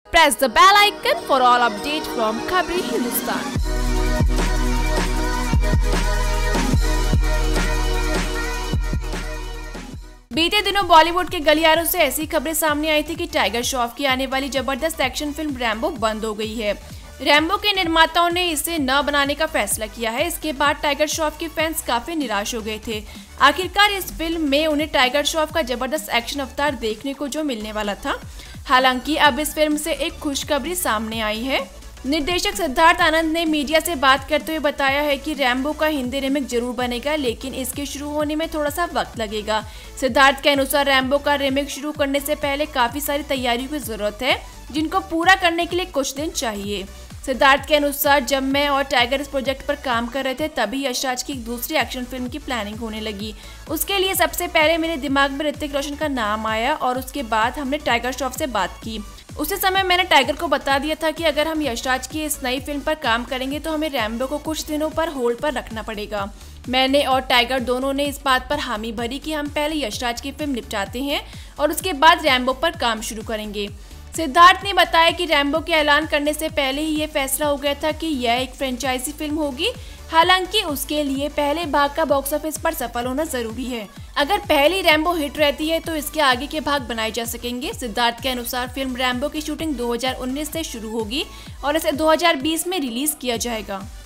Press the bell icon for all updates from Khabri Hindustan. बीते दिनों बॉलीवुड के गलियारों से ऐसी खबरें सामने आई थी कि टाइगर श्रॉफ की आने वाली जबरदस्त एक्शन फिल्म रैम्बो बंद हो गई है। रैम्बो के निर्माताओं ने इसे न बनाने का फैसला किया है। इसके बाद टाइगर श्रॉफ के फैंस काफी निराश हो गए थे। आखिरकार इस फिल्म में उन्हें टाइगर श्रॉफ का जबरदस्त एक्शन अवतार देखने को जो मिलने वाला था। हालांकि अब इस फिल्म से एक खुशखबरी सामने आई है। निर्देशक सिद्धार्थ आनंद ने मीडिया से बात करते हुए बताया है कि रैम्बो का हिंदी रीमेक जरूर बनेगा, लेकिन इसके शुरू होने में थोड़ा सा वक्त लगेगा। सिद्धार्थ के अनुसार रैम्बो का रीमेक शुरू करने से पहले काफी सारी तैयारियों की जरूरत है, जिनको पूरा करने के लिए कुछ दिन चाहिए। सिद्धार्थ के अनुसार जब मैं और टाइगर इस प्रोजेक्ट पर काम कर रहे थे, तभी यशराज की एक दूसरी एक्शन फिल्म की प्लानिंग होने लगी। उसके लिए सबसे पहले मेरे दिमाग में ऋतिक रोशन का नाम आया और उसके बाद हमने टाइगर श्रॉफ से बात की। उसी समय मैंने टाइगर को बता दिया था कि अगर हम यशराज की इस नई फिल्म पर काम करेंगे तो हमें रैम्बो को कुछ दिनों पर होल्ड पर रखना पड़ेगा। मैंने और टाइगर दोनों ने इस बात पर हामी भरी कि हम पहले यशराज की फिल्म निपटाते हैं और उसके बाद रैम्बो पर काम शुरू करेंगे। सिद्धार्थ ने बताया कि रैम्बो के ऐलान करने से पहले ही ये फैसला हो गया था कि यह एक फ्रेंचाइजी फिल्म होगी। हालांकि उसके लिए पहले भाग का बॉक्स ऑफिस पर सफल होना जरूरी है। अगर पहली रैम्बो हिट रहती है तो इसके आगे के भाग बनाए जा सकेंगे। सिद्धार्थ के अनुसार फिल्म रैम्बो की शूटिंग 2019 से शुरू होगी और इसे 2020 में रिलीज किया जाएगा।